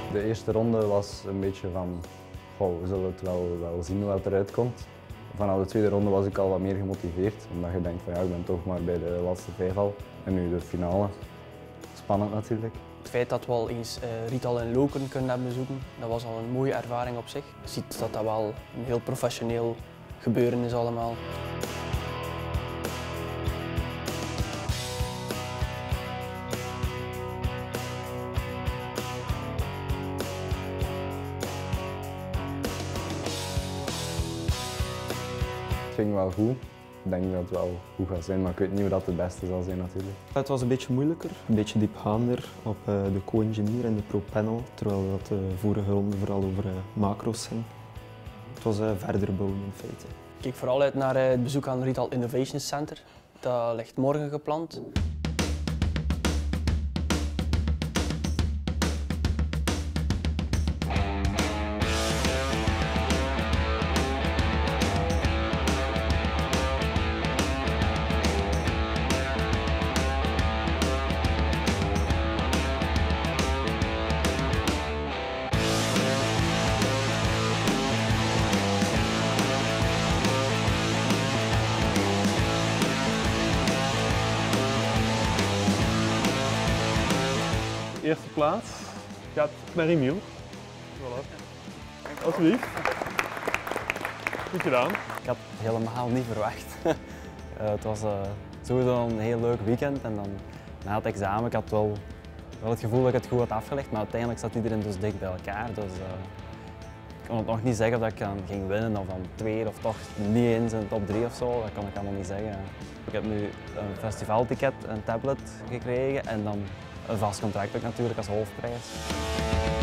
De eerste ronde was een beetje van, goh, we zullen het wel zien hoe het eruit komt. Vanaf de tweede ronde was ik al wat meer gemotiveerd, omdat je denkt van ja, ik ben toch maar bij de laatste 5 al. En nu de finale. Spannend natuurlijk. Het feit dat we al eens Rital en Lokeren kunnen hebben bezoeken, dat was al een mooie ervaring op zich. Je ziet dat dat wel een heel professioneel gebeuren is allemaal. Het ging wel goed. Ik denk dat het wel goed gaat zijn, maar ik weet niet hoe dat het beste zal zijn natuurlijk. Het was een beetje moeilijker, een beetje diepgaander op de co-engineer en de pro-panel, terwijl dat de vorige ronde vooral over macro's ging. Het was verder bouwen in feite. Ik kijk vooral uit naar het bezoek aan Rital Innovation Center. Dat ligt morgen gepland. Eerste plaats gaat naar Emiel. Voilà. Alsjeblieft. Goed gedaan. Ik had het helemaal niet verwacht. Het was sowieso een heel leuk weekend en dan na het examen ik had wel het gevoel dat ik het goed had afgelegd, maar uiteindelijk zat iedereen dus dicht bij elkaar. Dus ik kon het nog niet zeggen dat ik dan ging winnen of dan tweede of toch niet eens in de top 3 of zo. Dat kan ik allemaal niet zeggen. Ik heb nu een festivalticket, een tablet gekregen en dan een vast contract ook natuurlijk als hoofdprijs.